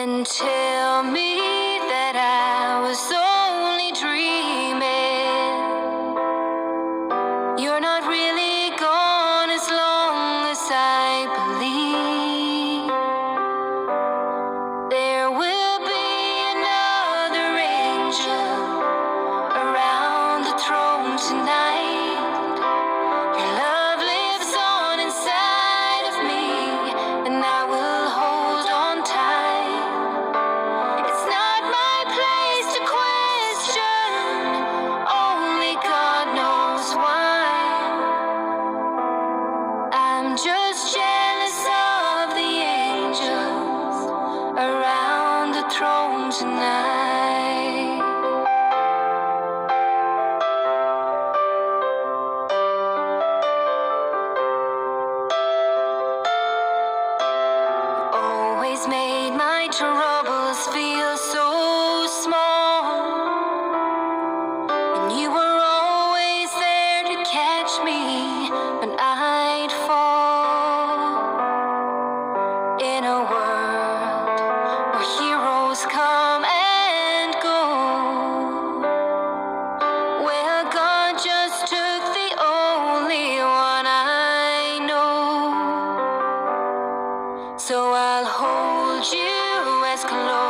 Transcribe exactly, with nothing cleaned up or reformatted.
and tell me that I was only dreaming. You're not really gone as long as I believe. There will be another angel around the throne tonight. Your love lives on inside of me, and I will hold on tight. It's not my place to question, only God knows why. I'm just jealous of the angels around the throne tonight. Always made my troubles feel so small, and you were always there to catch me when I'd fall. In a world where heroes come and go, well, God just took the only one I know. So I'll hold you as close